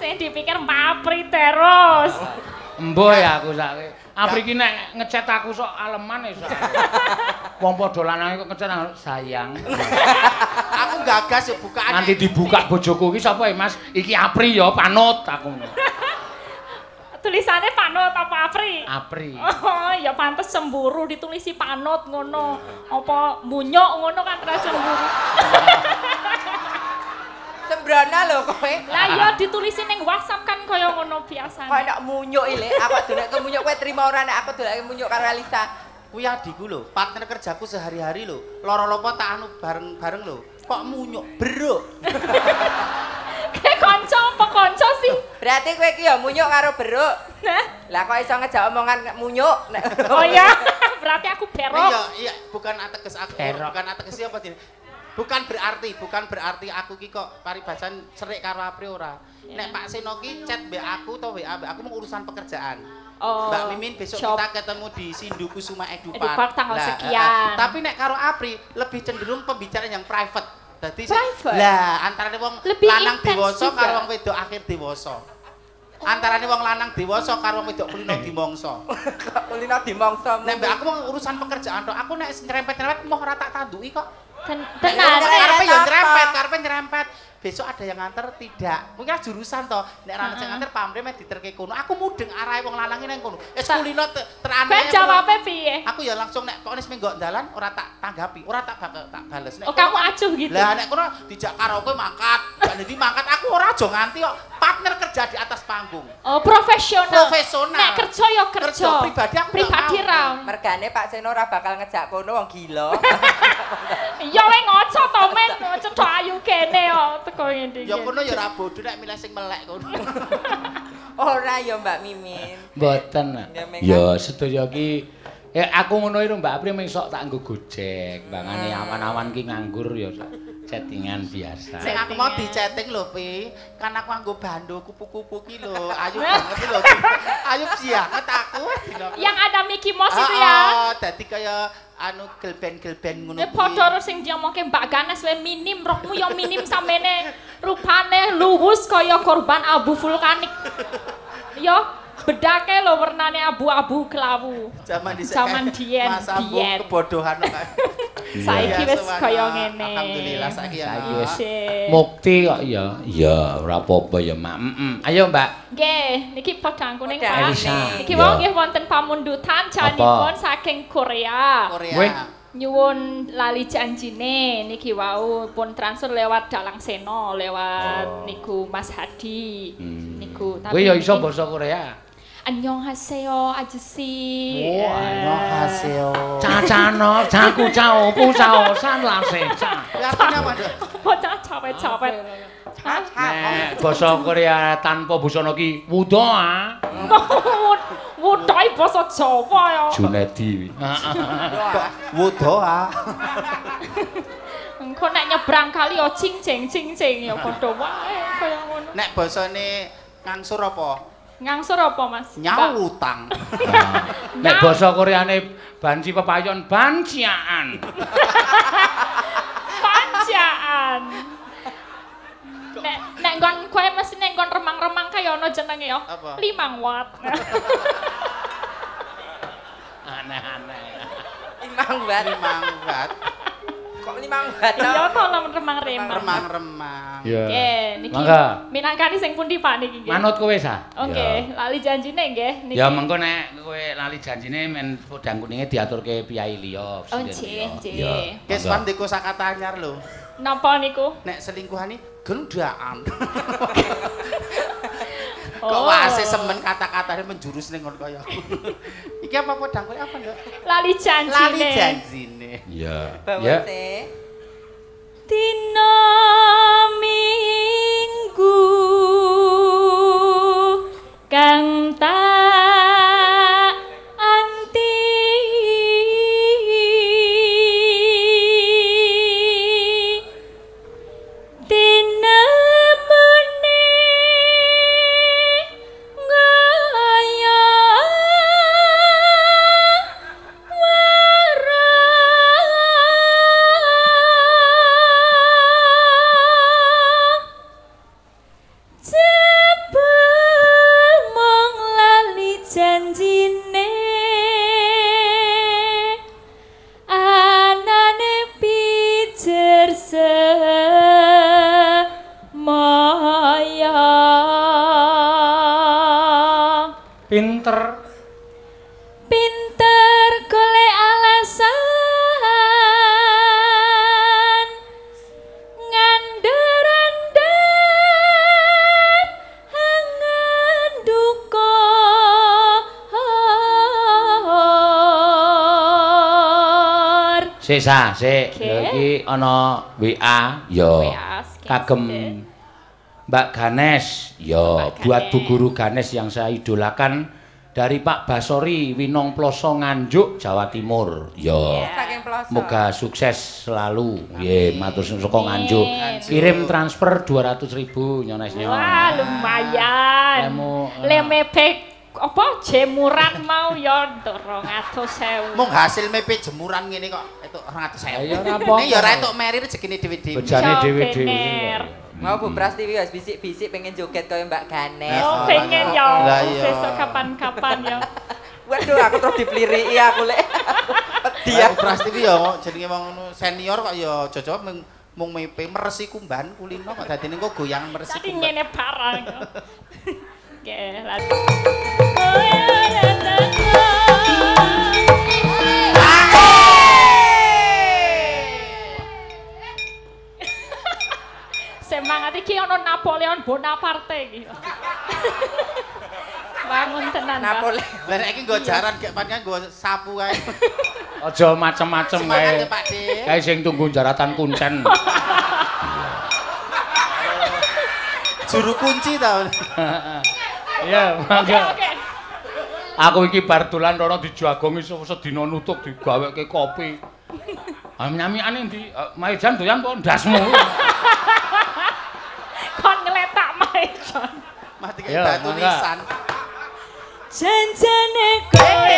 Sing dipikir Apri terus. Embuh ya aku saiki. Apri iki nek ngechat aku sok aleman ya sak. Wong padha lanang kok ngechat sayang. Aku gagas yo bukaan. Nanti dibuka bojoku iki sapa ya Mas? Iki Apri ya panut aku. Tulisannya Panut apa Apri? Apri. Oh, ya pantes cemburu ditulisi Panut ngono. Apa munyuk ngono kan ora cemburu. Sembrana lho kowe. Lah ya ditulisi ning WhatsApp kan kaya ngono biasane. Kok nek munyuk iki lek aku doleke munyuk kowe trimo ora nek aku doleke munyuk karo Elisa. Kuwi adikku lho, partner kerjaku sehari-hari lho. Loro-lopo tak anu bareng-bareng lho. Kok munyuk beruk. Kayak kanca apa kanca sih? Berarti kowe iki ya munyuk karo beruk. Nah, Lah kok iso ngejak omongan munyuk. oh ya, berarti aku berok. Iya, bukan ateges aku. Bukan ateges apa jenenge? Bukan berarti aku ki kok paribasan serik karo Apri ora. Nek Pak Seno ki chat mbek aku atau WA mbek aku mau urusan pekerjaan. Oh, Mbak Mimin besok kita ketemu di Sindu Kusuma Edupark tanggal Lah, sekian. tapi nek karo Apri lebih cenderung pembicaraan yang private. Dadi Private? lah antarane wong Lebih lanang intens dewasa juga. karo wong wedok akhir dewasa. Antarane wong lanang dewasa karo wong wedok kulino dimongso. Kulino dimongso. Nek mbak aku mau urusan pekerjaan tok, aku nek nyerempet-nyerempet mau ora tak tanduki kok. Tenan. Karepe nyerempet. Besok ada yang nganter tidak. Mungkin jurusan toh. Nek ora sing nganter pamre mek diterke kono. Aku mudeng arahe wong lanang nang kono. Wis kulino teraneh. Kowe jawabe piye? Aku ya langsung nek kok wis menggok dalan ora tak tanggapi, ora tak bales. Oh, kamu acuh gitu. Lah nek kono dijak karaoke mangkat, gak dadi mangkat aku ora aja nganti kok. Partner kerja di atas panggung. Oh, profesional. Nek kerja ya kerja. Kerja pribadi aku pribadi ra. Mergane Pak Seno ora bakal ngejak kono wong gila. Ya we ngoco to men, cedhak ayu kene kok teko ngene iki. Ya kono ya ora bodho nek milih sing melek kono. Ora ya Mbak Mimin. Mboten. Ya, Mengan. Ya sedaya ki aku ngono iki Mbak Apri mung sok tak nggo Gojek. Bangane awan-awan ki nganggur ya chattingan biasa. Sing aku mau di-chatting lho, Pi. Kan aku nganggo bando kupu-kupu ki lho. Ayu banget lho. Ayu banget aku. Yang ada Mickey Mouse itu ya. Dadi kaya anu gelben-gelben ngono Ya padha karo sing diomongke Mbak Ganes we minim, rokmu ya minim samene rupane luwus kaya korban abu vulkanik. Ya bedake lho warnane abu-abu kelawu. Zaman diet. kebodohan kok. Saiki wis kaya ngene. Alhamdulillah saiki ya. Mukti kok ya. Ya ora apa-apa ya, Mak. Ayo, Mbak. Nggih, niki padha kuning Pak. Elisa. Niki wau nggih wonten pamundutan janipun saking Korea. Nyuwun lali janjine niki wau pun transfer lewat Dalang Seno lewat niku Mas Hadi. Niku Kowe ya iso basa Korea. Annyeonghaseyo ajusi. Oh, annyeonghaseyo. Cacano, jaku cao, pu cao, san la se ca. Artinya apa, Dok? Bocah capek-capek. Nek basa Korea tanpa busana ki wudoa. Wudoi basa Jawa ya. Junedi. Wudoa. Engko nek nyebrang kali ya cing-cing ya padha wae kaya ngono. Nek basane ngangsur apa? Ngangsur apa, Mas? Nyautang. Nek basa Koreane banci pepayon banciaan. Pancaan. Nek nggon kowe mesti nek nggon remang-remang kaya ana jenenge ya. Apa? 5 watt. Aneh-aneh. 5 watt. 5 watt. Kok 5 watt? Iya to remang-remang. Remang-remang. Ya. Nggih, niki Mangga. minangkani sing pundi Pak niki nggih? Manut kowe sa? Oke, lali janjine nggih niki. Ya mengko nek kowe lali janjine men podang kuninge diaturke piyai liya. Oh, nggih, nggih. Ya. Kes wan deko sakata anyar lho. Napa niku? Nek selingkuhane gendaan. Oh. Kok wase semen kata-katane menjurus ning ngono kaya aku. Iki apa podang kowe apa, Nduk? Lali janjine. Lali janjine. Ya. Bawa Ya. teh. Dina Minggu kang tak anti dina mene ngaya Pinter. Pinter golek alasan ngandur-andur hangan duka Sik iki ana WA ya kagem Mbak Ganes ya buat Bu Guru Ganes yang saya idolakan dari Pak Basori Winong Ploso Nganjuk Jawa Timur ya moga sukses selalu nggih matur nuwun saka Nganjuk kirim transfer 200.000 nyones-nyones wah lumayan lemebek apa jemuran mau ya 200.000 mung hasil mepe jemuran ngene kok itu 200.000 ya ora apa nek ya ora entuk meri rezekine dhewe-dhewe bejane dhewe-dhewe mau Bu Pras TV wis bisik-bisik pengen joget kaya Mbak Ganes oh pengen ya besok kapan-kapan ya waduh aku terus dipeliriki aku lek dia Bu Pras TV ya jenenge wong senior kok ya jojo mung mepe meresi kumban kulino kok dadine kok goyang meresi kumban dadi ngene barang nggih lha semangat iki ana Napoleon Bonaparte iki. Bangun tenan Napoleon. Lah nek iki nggo jaran gek panjenengan nggo sapu kae. Aja macem-macem kae. Kae sing tunggu jaratan kuncen. Juru kunci ta. Iya, mangga. Aku iki bar dolan rono dijagongi sedina nutuk digaweke kopi. Ah nyamiane ndi? Maejan doyan apa ndasmu? Kon ngletak maejan. Mati kaya batu nisan. Janjane kowe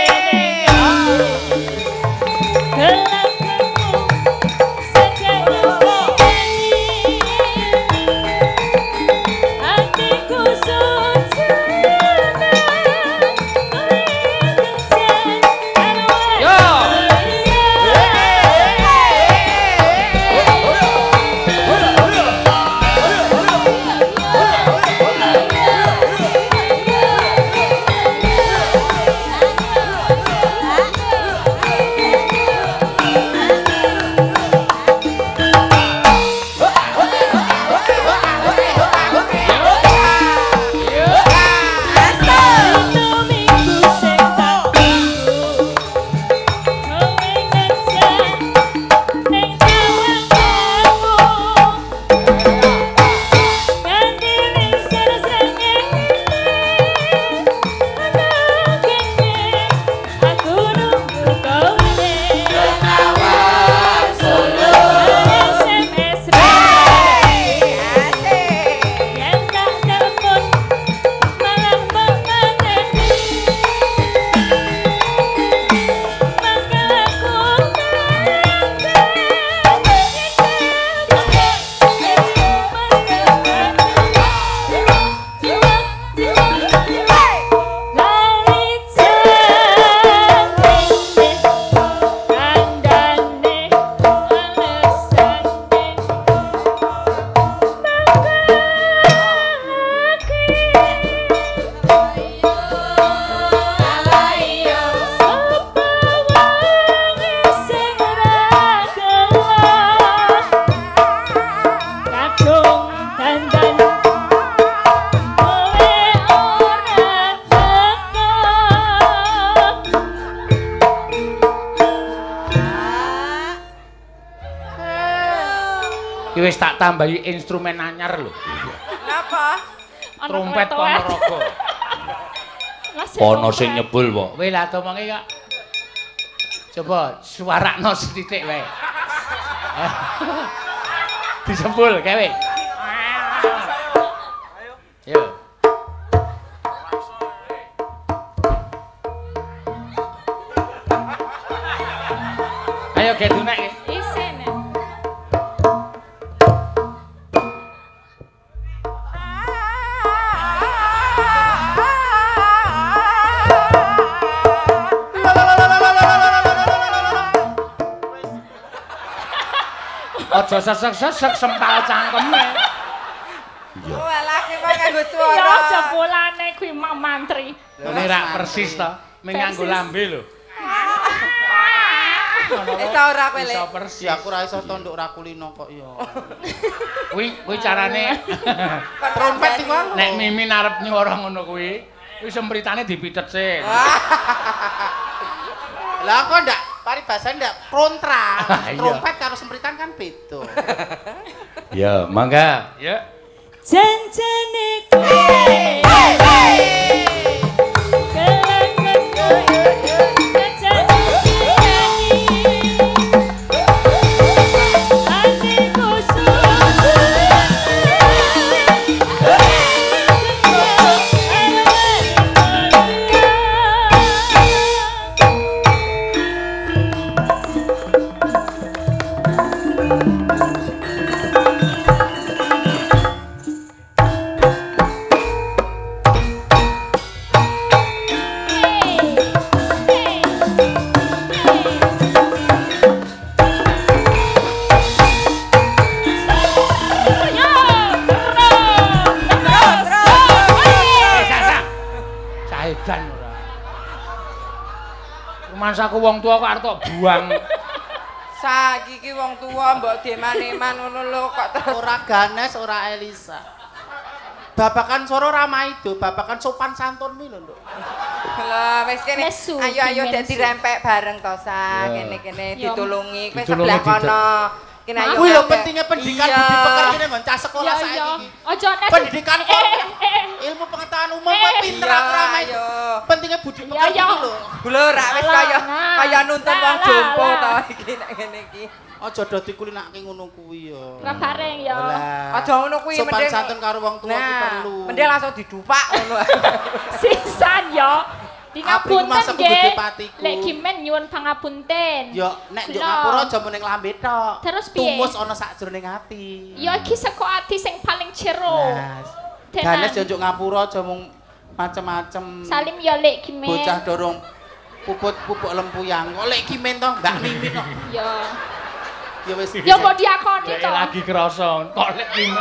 wis tak tambahi instrumen anyar lho. Napa? Trompet Ponorogo. Ono sing nyebul kok. Kowe lah omonge kok. Coba suarakno sithik wae. Disebul kowe. Ayo. Ayo gedunek. Isin. Aja sesek-sesek sempal cangkeme. Iya. Walah ki kok nganggo swara. Ya jebul Dolane kuwi Mang Mantri. Ini rak persis to, menganggo lambe lho. Iso ora kowe, Iso Lek? persis. Ya aku ra iso tonduk ra kulino kok ya. Kuwi carane Trompet iki wae. nek Mimin arep nyuara ngono kuwi sempritane dipitet sik. Lah kok ndak paribasane ndak kontra. Iya. Trompet karo sempritan kan beda. Ya, mangga. Ya. Janjane kowe. Kelangan kowe. Janjane piani. Atiku Saedan ora. Rumasaku wong tua kok arep tok buang. Saiki ki wong tuwa mbok deman-eman ngono lho kok terus Ora Ganes, ora Elisa. Babakan Soro Ramaido, babakan sopan santun mi lho, Nduk. Lah wis kene. Nesu, Ayo dimensi. dadi rempek bareng to Sa. Ya. Kene-kene Ya. ditulungi. Kowe Ditulungi sebelah kono. Kene ayo. Kuwi lho ngambek. pentingnya pendidikan Iya. budi pekerti nek cah sekolah Ya saiki ya. iki. Aja nek Pendidikan ilmu pengetahuan umum kok pinter Iya, aku ramai. ayo. Pentingnya budi Ya, pekerti ya. iki lho. Blur ra wis kaya Lah, kaya nuntun wong lah, jompo lah. to iki nek ngene iki. Aja dadi kulinake ngono kuwi ya. Ora bareng ya. Lah. Aja ngono kuwi Sopan mending santun karo wong tua ki perlu. Mending langsung didupak ngono. Sisan ya. Di Apri ku masa ngapunten aku gede nggih. patiku. Lek kimen nyuwun pangapunten. Ya nek njuk Lho. ngapura aja meneng lambe tok. Terus piye? Tumus ana sakjroning ati. Ya iki saka ati sing paling jero. Nah, Tenan. Ganes ya njuk ngapura aja mung macem-macem. Salim ya lek kimen. Bocah dorong pupuk lempuyang. Kok lek kimen to, Mbak Mimin kok. Ya. Ya wis. Ya kok diakoni Lek to. lagi krasa kok lek kimen.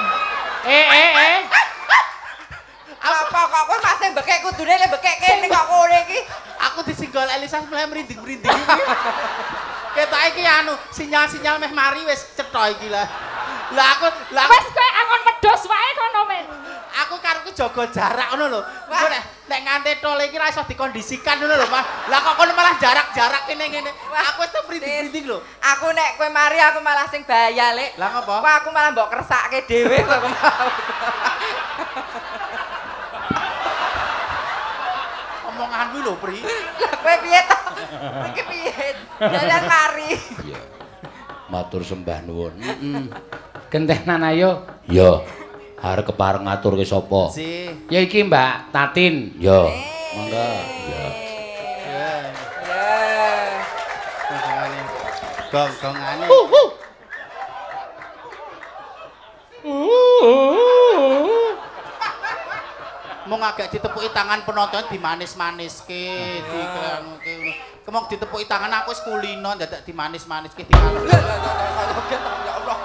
Apa kok kowe masih bekek kudune le bekek kene kok kowe iki. Aku disinggol Elisa mulai merinding-merinding iki. Ketok iki anu, sinyal-sinyal meh mari wis cetha iki lah. Lah aku Wes kowe angon medhos wae kono men. aku karepku jaga jarak ngono lho. Engko nek nganti tol iki ra iso dikondisikan ngono lho, Mas. Lah kok kono malah jarak-jarak kene-kene. Aku wis merinding-merinding lho. Aku nek kowe mari aku malah sing bahaya, Lek. Lah ngopo? Kok aku malah mbok kersake dhewe kok aku mau. Omonganmu lho, Pri. Lah kowe piye to? Iki piye? Jalan mari. Iya. Matur sembah nuwun. Gentenan ayo. Ya. Arep kepareng ngaturke sapa? Si. Ya iki Mbak Tatin. Ya. Monggo. Ya. Gongane. Gong-gongane. Mung agak ditepuki tangan penonton dimanis-maniske, dikangke ngono. Kemong ditepuki tangan aku wis kulino dadak dimanis-maniske dikalem. Ya Allah.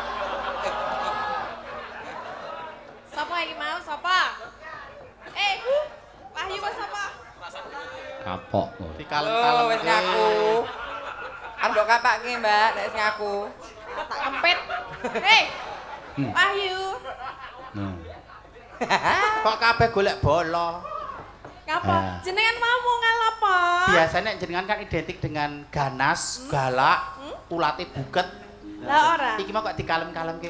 Sapa iki mau? Sapa? Wahyu kok sapa? Kapok. Oh, Dikalem-kalem. wis ngaku. Andok kapake, Mbak, nek wis ngaku. Tak kempit. Wahyu. Kok kabeh golek bola. Ngapa? Jenengan mau ngapa? Biasanya jenengan kan identik dengan ganas, galak, ulate buket. Lah ora. Iki mau kok dikalem-kalemke.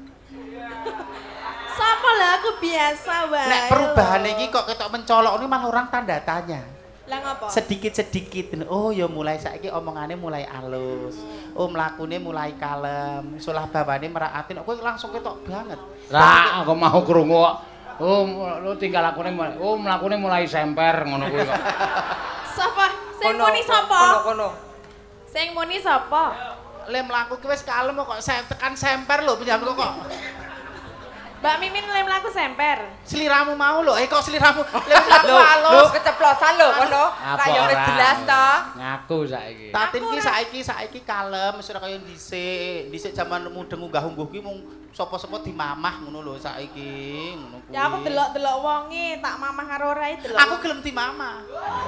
Sapa lah aku biasa wae. Nek perubahan iki kok ketok mencolok ini malah orang tanda tanya. Lah ngapa? Sedikit-sedikit. Oh ya mulai saiki omongane mulai alus. Oh mlakune mulai kalem. Solah bawane meraatin kowe langsung ketok banget. Ra aku mau krungu kok. Oh, lu tinggal lakune mulai. Oh, mlakune mulai semper ngono kuwi kok. Sapa? Sing Kono, muni sapa? Kono. Sing muni sapa? Le mlaku ki wis kalem kok tekan semper lho pinjam kok. Mbak Mimin lem laku semper. Sliramu mau lho, kok sliramu lem laku Lho, halus. keceplosan lho kono. Rak yo wis jelas to. Ngaku saiki. Tatin ki saiki kalem, wis ora kaya dhisik. Dhisik jaman mudeng unggah-ungguh ki mung sapa-sapa dimamah ngono lho saiki, ngono kuwi. Ya aku delok-delok wonge, tak mamah karo ora delok. Aku gelem dimamah.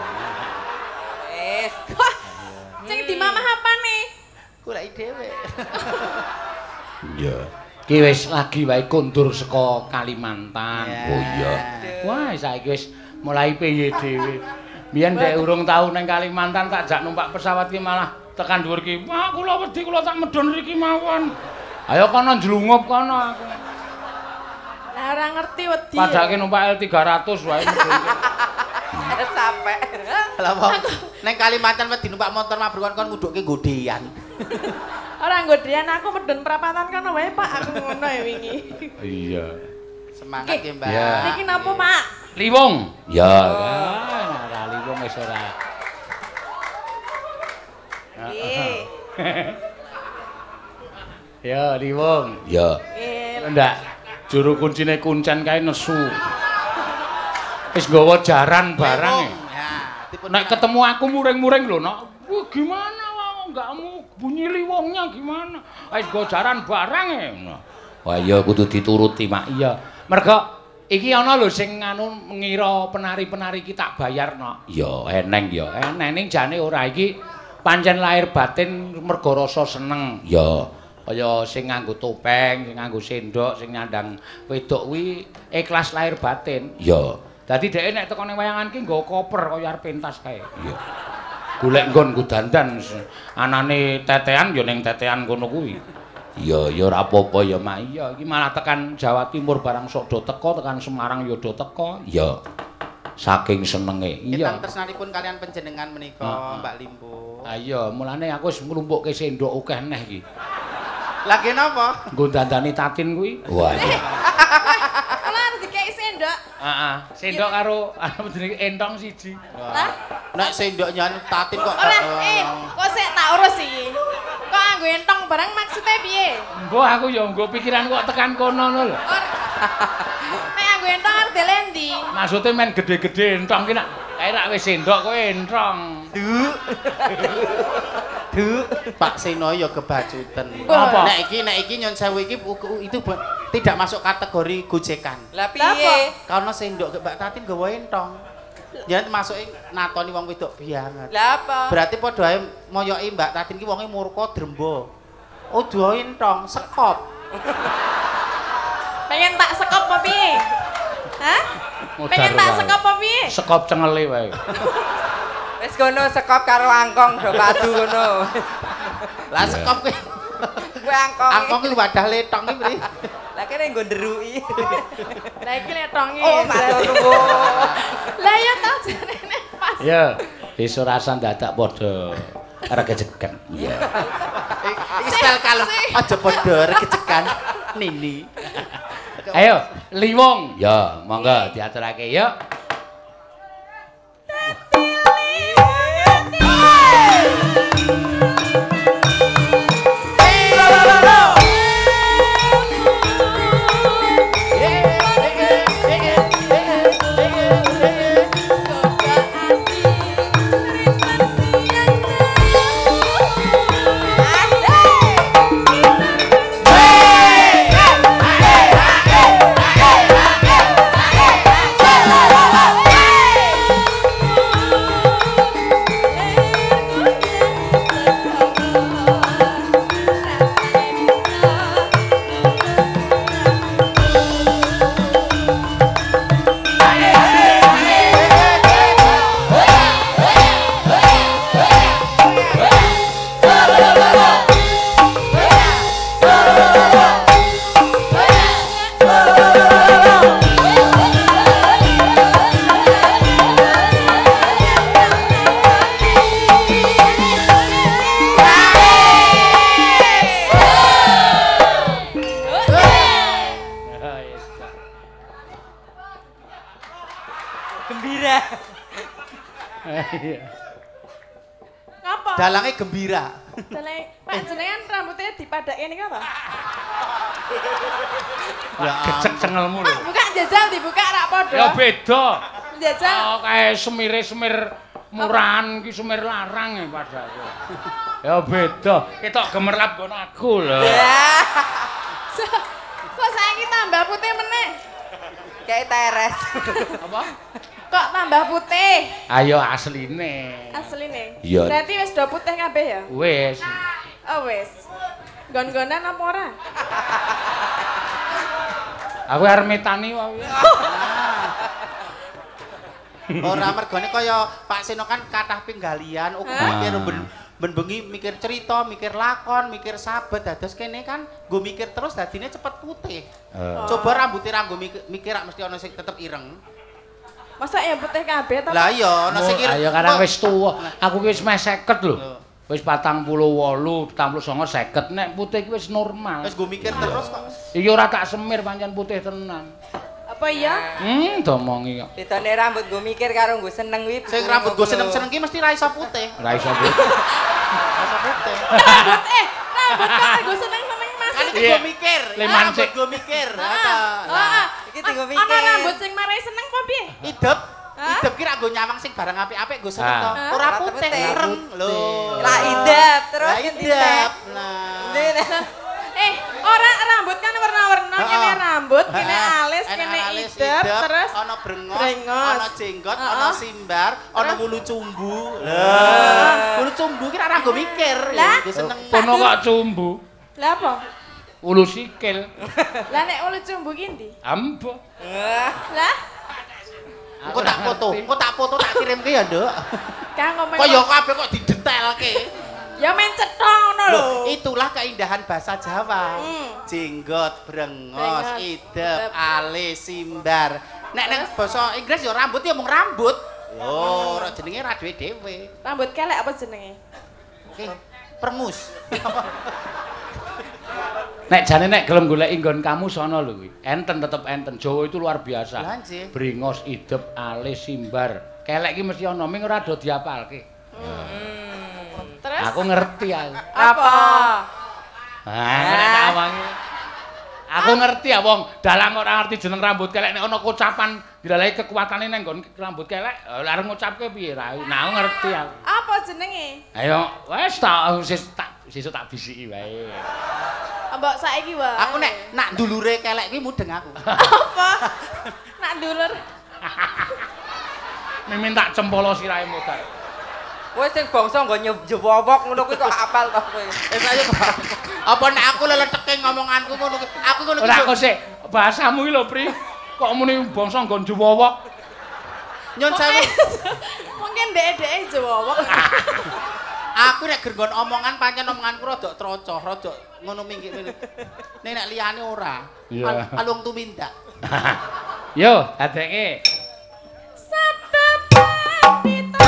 Wis. Sing dimamah apane? Goleki dhewe. Iya. Ki wis lagi wae kondur saka Kalimantan. Yeah. Oh iya. Wah, saiki wis mulai piye dhewe. Biyen nek urung tau ning Kalimantan tak jak numpak pesawat ki malah tekan dhuwur ki. Wah, kula wedi kula tak medhon mriki mawon. Ayo kono njlungup kono aku. Lah ora ngerti wedi. Padake numpak L300 wae medhon. Sampai. Lah wong ning Kalimantan wedi numpak motor mabruk kon ngudukke godean. Ora nggodean aku medhon prapatan kono wae Pak, aku ngono ya wingi. Iya. Semangat ya, Mbak. Ya. Niki napa Pak? Liwung. Ya, ora liwung wis ora. Nggih. Ya, liwung. Ya. Nggih. Ndak. Juru kuncine kuncen kae nesu. Wis nggawa jaran barang. Ya, dipun Nek ketemu aku muring-muring lho, Nok. Wah, gimana enggak mau bunyi liwungnya gimana? Wis nggawa jaran barang e. Wah, iya kudu dituruti, Mak. Iya. Mergo iki ana lho sing anu ngira penari-penari iki tak bayar, Nok. Ya, eneng ya. Eneng jane ora iki pancen lahir batin mergo rasa seneng. Ya. Kaya sing nganggo topeng, sing nganggo sendok, sing nyandang wedok kuwi ikhlas lahir batin. Ya. Dadi dhek nek teko ning wayangan ki nggawa koper kaya arep pentas kae. Iya. Golek nggon nggo dandan anane tetean ya ning tetean kono kuwi. Iya, ya ora apa-apa ya, Mak. Iya, iki malah tekan Jawa Timur barang sok do teko, tekan Semarang ya do teko. Iya. Saking senenge. Iya. Kita tresnanipun kalian panjenengan menika, Mbak Limbo. Ah iya, mulane aku wis nglumpukke sendok akeh neh iki. Lagi napa? Nggo dandani tatin kuwi. Wah. Kula arep dikeki sendok. Heeh, sendok karo anu jenenge entong siji. Lah, Nek sendok nyan tatin kok. ora kok sik tak urus iki. Kok anggo entong barang maksudnya piye? Engko aku ya nggo pikiran kok tekan kono ngono lho. Nek anggo entong arep delendi. Maksude men gede-gede entong ki nak kae rak wis sendok kowe entong. Pak Seno ya kebacutan. Apa? Nek iki nyon sewu iki itu tidak masuk kategori gojekan. Lah piye? Karena sendok Mbak Tatin gawa entong. Jan masuke natoni wong wedok banget. Lah apa? Berarti padha ae moyoki Mbak Tatin ki wonge murka drembo. Oh, duwe entong, sekop. Pengen tak sekop apa piye? Hah? Pengen tak sekop apa piye? Sekop cengele wae. Wis kono sekop karo angkong do padu kono. Lah sekop kuwi Kuwi angkong. angkong ki wadah letong ki mriki. Lah kene nggo nderuki. Lah iki letonge. Oh, matur nuwun. Lah ya tau jarene pas. Ya, wis ora usah dadak padha regejekan. Iya. Iki style kalem aja padha regejekan Nini. Ayo, liwung. Ya, monggo diaturake yuk. Gembira. Ngapa? Dalange gembira. Dalange Pak jenengan rambutnya dipadake niku apa? Ya gecek cengelmu lho. Buka jajal dibuka rak padha. Ya beda. Jajal. Oh, kae semir murahan iki semir larang padahal. Ya beda. Ketok gemerlap nggon aku lho. Kok saiki tambah putih meneh? Kayak teres. Apa? Kok tambah putih? Ayo asline. Asline. Iya. Berarti wis do putih kabeh ya? Wis. Oh wis. Gon-gonan apa ora? Aku arep metani wae. Ora mergone kaya Pak Seno kan kathah pinggalian, uga mikir ben bengi mikir cerita, mikir lakon, mikir sabat. Dados kene kan nggo mikir terus dadine cepet putih. Coba rambutnya ra nggo mikir rak mesti ana sing tetep ireng. Masa ya putih kabeh to? Lah iya ana sing ireng. Ayo karena wis tuwa. Aku ki wis meh 50 lho. Wis 48, 49, 50 nek putih ki wis normal. Wis nggo mikir terus kok. Iki ora tak semir pancen putih tenan. Apa iya? Domongi kok. Bedane rambut gue mikir karo gue seneng wi. Sing rambut gue seneng-seneng ki mesti ra iso putih. Ora iso putih. Ra iso putih. Rambut kok gue seneng-seneng Mas. Kan iki gue mikir. Lemancik. Gue mikir. Iki tinggal mikir. Ana rambut sing marai seneng apa piye? Idep. Idep ki ra nggo nyawang sing barang apik-apik gue seneng to. Ora putih, ireng lho. Lah idep terus idep. Nah. Ora rambut kan warna-warna, kene rambut, kene alis, kene idep, terus ana brengos, ana jenggot, ana simbar, ana wulu cumbu. Wulu cumbu ki ra nggo mikir, nggo seneng. Kono kok cumbu. Lah apa? Ulu sikil. Lah nek ulu cumbu ki ndi? Ambo. Lah Engko tak foto, tak kirimke ya, Nduk. Kang ngomong. Kok ya kabeh kok didetailke. Ya men cetha ngono lho. Itulah keindahan bahasa Jawa. Jenggot, brengos, idep, alis, simbar. Nek basa Inggris ya rambut ya mung rambut. Lho, ora jenenge ra dhewe-dhewe. Rambut kelek apa jenenge? Permus. Nek jane nek gelem goleki nggon kamu sono lho kuwi. Enten tetep enten. Jawa itu luar biasa. Lah nggih. Bringos, idep, alis, simbar. Kelek ki mesti ana ming ora do diapalke. Terus Aku ngerti aku. apa? Nek tak awangi. Aku ngerti ya wong dalang ora ngerti jeneng rambut kelek nek ana kocapan dilalahi kekuatane nang nggon rambut kelek lha arep ngucapke piye ra. Nah aku ngerti aku. Apa jenenge? Ayo wis tak sesuk tak bisiki wae. Mbok saiki wae. Aku nek nak ndulure kelek kuwi mudeng aku. Apa? Nak dulur. Mimin tak cempolo sirahe modal. Kowe sing bangsa nggo njewowok ngono kuwi kok apal to kowe. Ayo apa nek aku leleteke ngomonganku ngono kuwi. Aku ngono Ora kok sik bahasamu iki lho, Pri. Kok muni bangsa nggon njewowok. Nyon sewu. Mungkin dhek-dhek jewowok. Aku nek gergon omongan pancen omonganku rada trocoh, rada ngono minggir ngene. Nek liyane ora. Alung tumindak. Yo, adeke. Satepan pita.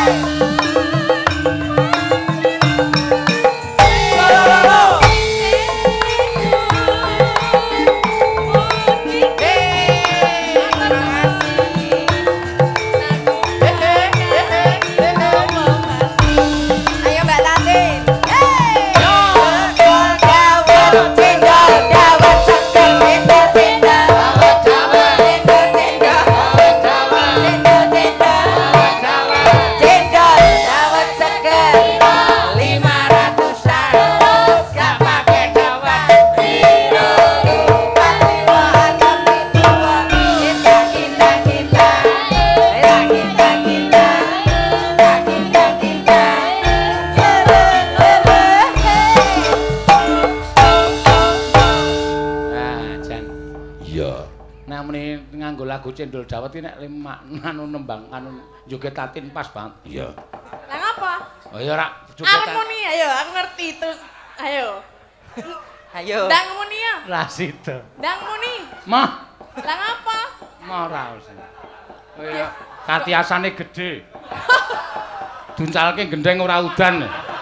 Lagu Cendol Dawet iki nek anu nembang anu joget-atin pas banget. Iya. Lah ngapa? Oh ya ora joget. Muni ayo, aku ngerti terus. Ayo. Ayo. Ndang muni ya. Lah sida. Ndang muni. Mah. Lah ngapa? Mah ora usah. Kaya katiasane gedhe. Duncalke gendeng ora udan.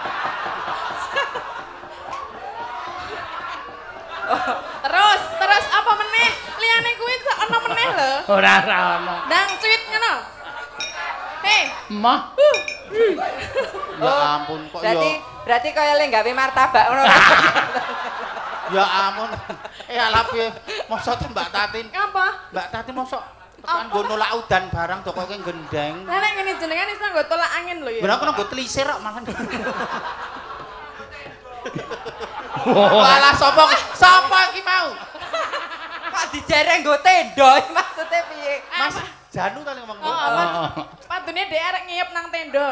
Terus apa meneh? Liyane kuwi ana meneh lho. Ora ana. Ndang cuit ngono. Hei, Mah. Ya ampun kok Berarti kaya le gawe martabak ngono. Ya ampun. alah piye mosok Mbak Tatin. Apa? Mbak Tatin mosok tekan nggo nolak udan barang tokoke gendeng. Lah nek ngene jenengan iso nggo tolak angin lho ya. Bener kok nggo telisir kok malah. Walah sapa iki mau? Kok dijereng nggo tenda maksudnya piye? Mas Janu ta ngomong. Padune dhek arek ngiyep nang tenda.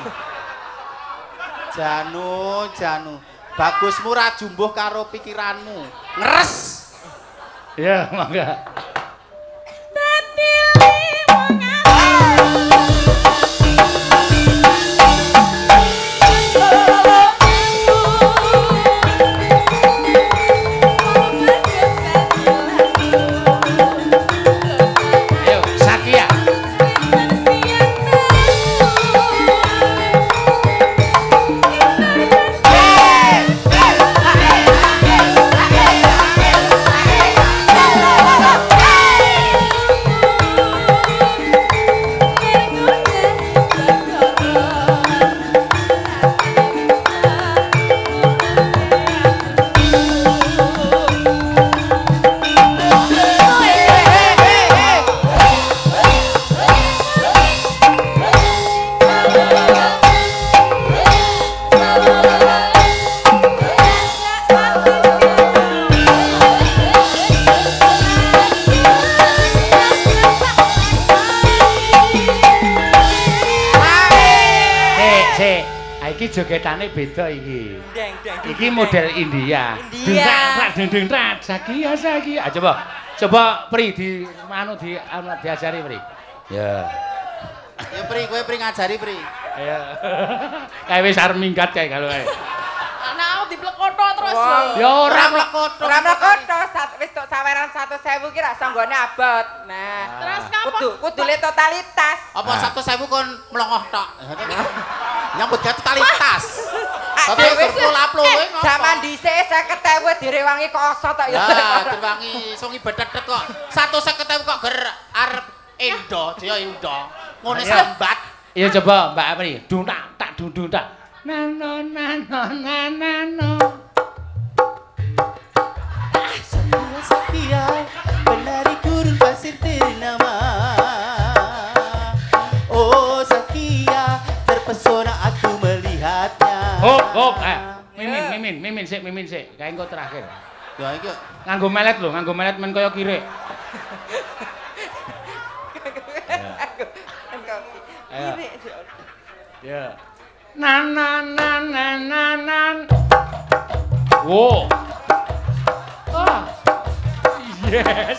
Janu. Bagusmu ra jumbuh karo pikiranmu. Ngeres. Ya, mangga. Dadi lima jogetane beda iki. Deng. Iki model India. Deng Sakia. Coba Pri di diajari Pri. Ya. Ya Pri, kowe Pri ngajari Pri. Ya. Kae wis arep minggat kae kalau kae. Anak aku diplekotho terus lho. Ya ora mlekotho. Ora mlekotho, wis tok saweran 100.000 ki ra iso nggone abot. Nah, terus kapan? Kudu totalitas. Apa 100.000 kon mlongoh tok. Nyambut gawe totalitas. Tapi surpul-aplu kowe ngopo? Zaman dhisik 50.000 direwangi kok oso tok ya. Lah, direwangi sungi bededet kok. 150.000 kok ger arep endo, jaya endo. Ngene sambat. Iya coba Mbak Apri. Tak dudung tak. Nano. Setia penari gurun pasir ternama. Oh Setia terpesona aku melihatnya. Hop. Mimin sik. Kae engko terakhir. Ya iki nganggo melet men kaya kirek. Kirek. Ya. Nan. Wow. Yes.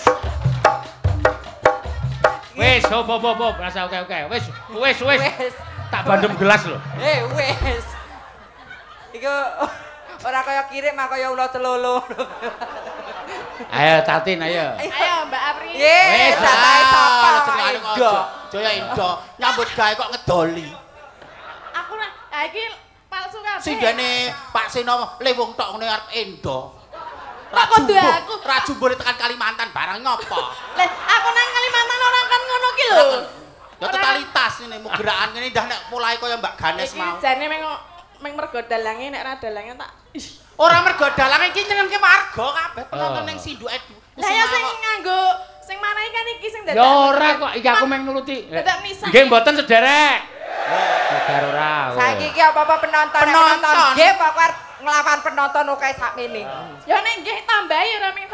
Wes, hop. Rasa oke. Wes. Tak bandem gelas lho. Wes. Iku ora kaya kirek mah kaya ula celolo. Ayo Tatin, ayo. Ayo Mbak Apri. Wes, satae sapa Endo. Joya Endo nyambut gawe kok ngedoli. Aku iki palsu kabeh. Singgane Pak Seno lewung tok ngene arep Endo. Kok kudu aku? Ra jumbule tekan Kalimantan barang ngopo? Lah, aku nang Kalimantan ora kan ngono ki lho. Ya totalitas ngene mu gerakan ngene ndah nek mulai kaya Mbak Ganes mau. Iki jane meng mergo dalange nek ra dalange tak ora mergo dalange iki nyenengke warga kabeh penonton ning Sindu Edu. Lah ya sing nganggo sing marahi kan iki sing dadak. Ya ora kok iki aku meng nuluti. Dadak misah. Nggih mboten sederek. Negara ora. Saiki iki apa-apa penonton nggih kok arep nglawan penonton oke sakmene. Ya nek nggih tambahi ora ming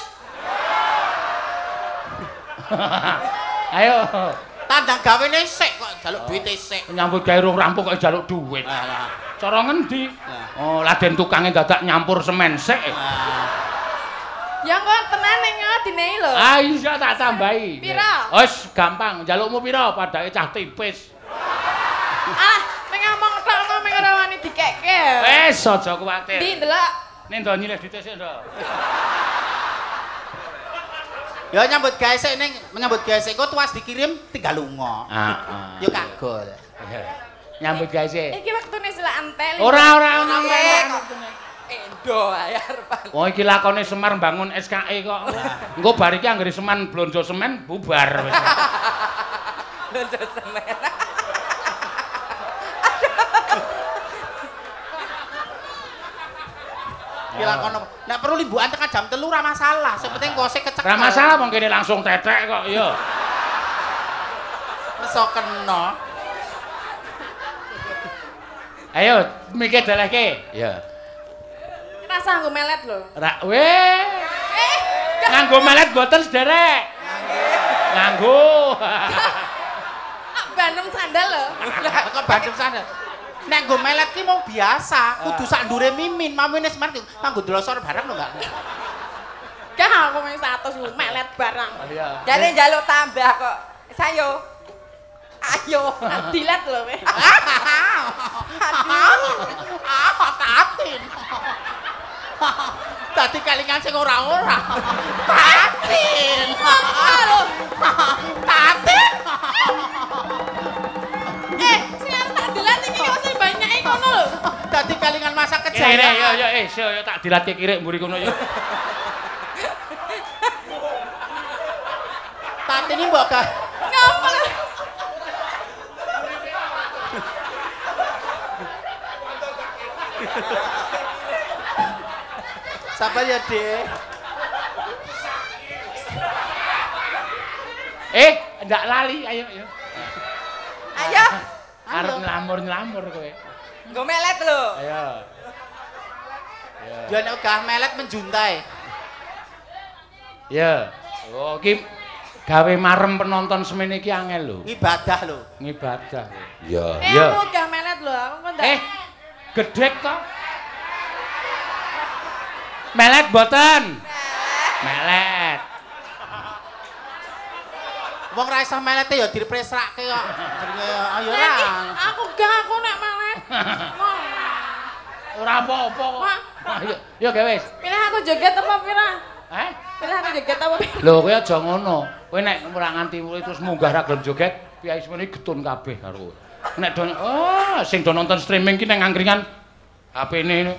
100. Ayo. Tandang gawene sik kok njaluk duit sik. Nyambut gawe rung rampung kok njaluk duit. Cara ngendi? Oh, laden tukange dadak nyampur semen sik. Ya kok tenan ning dinehi lho. Ah iya tak tambahi. Pira? Wis gampang, njalukmu pira padake cah tipis. Meng ngomong tok kok meng ora wani dikekke. Wis aja kuwatir. Ndi ndelok? Ning ndo nyilih ditesik ndo. Ya nyambut gawe sik ning menyambut gawe sik kok tuas dikirim tinggal lunga. Yo kagol. Nyambut gawe sik. Iki wektune selak entel. Ora ono. Endo ae arepan. Oh iki lakone Semar bangun SKE kok. Engko bar iki anggere semen blonjo semen bubar wis. Blonjo semen. Iki lakon Nek perlu limbukan tekan jam 3 ora masalah, sing penting kose kecekel. Ora masalah wong kene langsung tetek kok ya. Wis kena. Ayo mikir dalehke. Ya. Rasa nggo melet lho. Weh. Nganggo melet boten sederek. Nganggo. Bandem sandal lho. Lah kok bandem sandal. Nek nggo melet ki mau biasa, kudu sak ndure mimin, mamine semar nganggo dlosor bareng lho enggak. Gak aku mung 100 nggo melet barang. Jane njaluk tambah kok. Sayo. Ayo, dilat lho kowe. Tatin. Dadi kelingan sing ora-ora. Tatin. Tatin. Sing tak dilat iki kok sing banyake kono lho. Dadi kelingan masa kejayaan. Yo tak dilatke kirik mburi kono yo. Tatin iki mbok gak. Ngapa? Sabar ya, Dek. Ndak lali, ayo. Ayo. Arep nylamur kowe. Nggo melet lho. Ayo. Yo nek gah melet menjuntai. Ya. Oh, iki gawe marem penonton semene iki angel lho. Ibadah lho. Ngibadah. Ya, Aku gak melet lho, aku kok ndak. Gedhek to? Melet boten? Melet. Wong ra iso melete ya dipresrake kok. Jenenge ayo Nek ra. aku gak aku nek melet. Ora apa-apa kok. Ayo, yo gawe wis. Pilih aku joget apa pira? Pilih aku joget apa pira? Lho kowe aja ngono. Kowe nek ora nganti terus munggah ra gelem joget, piye semene getun kabeh karo kowe. Nek do sing do nonton streaming ki nang angkringan HP-ne.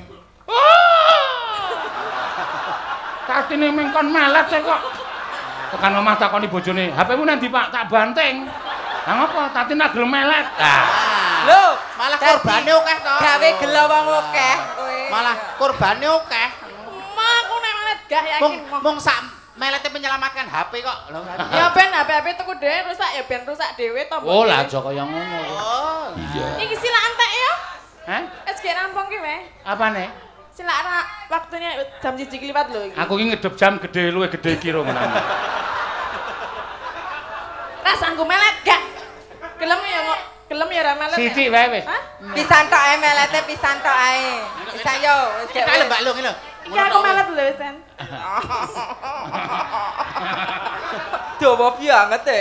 Katine mengkon melet kok. Tekan omah takoni bojone, "HP-mu nang ndi, Pak?" Tak banting. Lah ngopo? Tati nak gelem melet. Lho, Malah korbane akeh to. gawe gelo wong akeh kowe. Malah korbane akeh. Aku nek melet gak yakin. Mung sak melete menyelamatkan HP kok. Lho. Ya ben HP tuku dhewe rusak ya ben rusak dhewe to. Oh, lah aja kaya ngono. Oh. Iya. Iki sila entek ya. Hah? Wis ge rampung ki wae. Apane? Sila waktunya jam 1 kliwat lho iki. Aku ki ngedep jam gede luwe gede kira ngono. Rasangku melet gak? Gelem ya ra melet. Sithik wae wis. Pisan tok ae melete pisan tok ae. Bisa yo, wis gek. Kita Mbak Lu ngene. Iki aku melet lho Sen. Dawa banget e.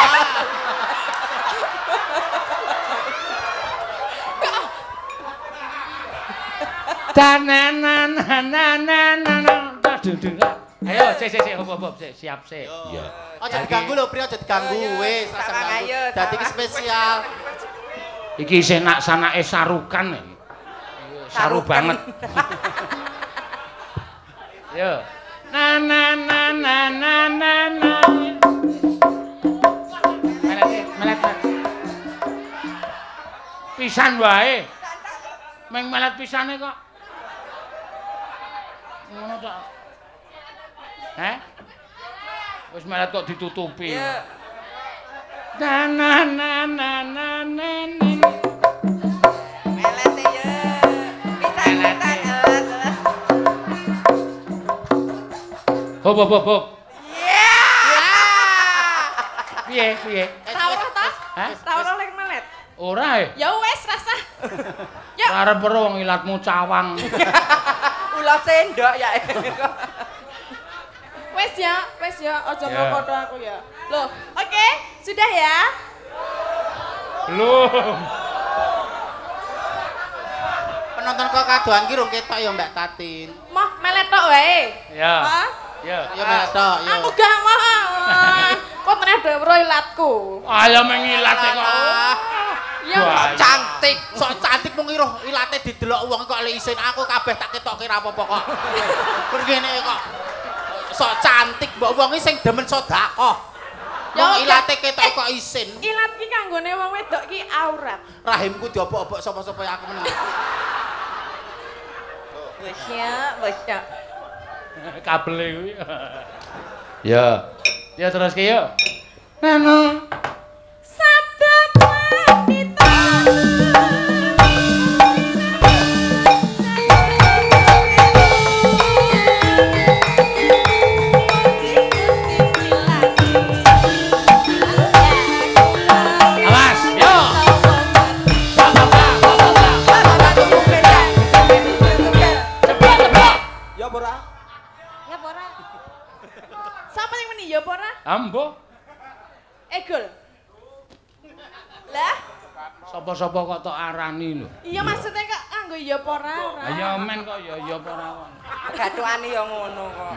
Ayo, sik, hop, siap sik. Iya. Aja diganggu lho, Pri, aja diganggu wis, rasa ganggu. Dadi iki spesial. Iki sanake sarukan iki. Saru banget. Yo. Na. Melet. Pisan wae. Meng melet pisane kok. Ngono tok. Wis melet kok ditutupi. Ya. Na. Melete ya. Pisan. Hop. Ya. Piye? Tau ta? Hah? Tau lek melet. Ora Ya wis rasa. Ya. Arep ora wong ilatmu cawang. Ula sendok ya. Wes ya, aja ngono aku ya. Loh, oke, sudah ya? Belum. Penonton kok kadoan ki rung ketok ya Mbak Tatin. Moh melet tok wae. Ya. Hah? Ya. Ya melet tok, ya. Aku gak mau. Kok ternyata weruh ilatku. Ayo mengilat kok. Ya Sok cantik mung iruh ilate didelok wong kok lek isin aku kabeh tak ketokke ra apa-apa kok. Pergene kok. Sok cantik mbok wong iki sing demen sedekah. Wong ilate ketok kok isin. Ilat ki kanggone wong wedok ki aurat. Rahimku diobok-obok sapa-sapa aku meneng. Wis ya. Kabele kuwi. Ya. Ya terus ki yo. Nano. Sabda Pratita. Awas, yo. Ya ora. Ya pora. Sapa yang meni ya pora? Ambo. Egol. Lah, Sapa-sapa kok tok arani lho. iya maksudnya kok nganggo ya pora ora. Lah ya men kok ya ora kok. Gathukane ya ngono kok.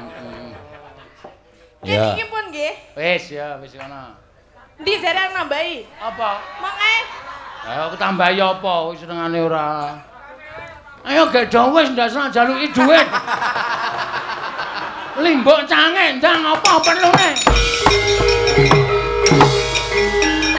Ya iki pun nggih. Wis ya, wis ngono. Ndi jare arep nambahi? Apa? Mongke. Ayo aku tambahi apa wis senengane ora. Ayo gedho wis ndasana jaluki dhuwit. Limbok cange ndang apa perlune?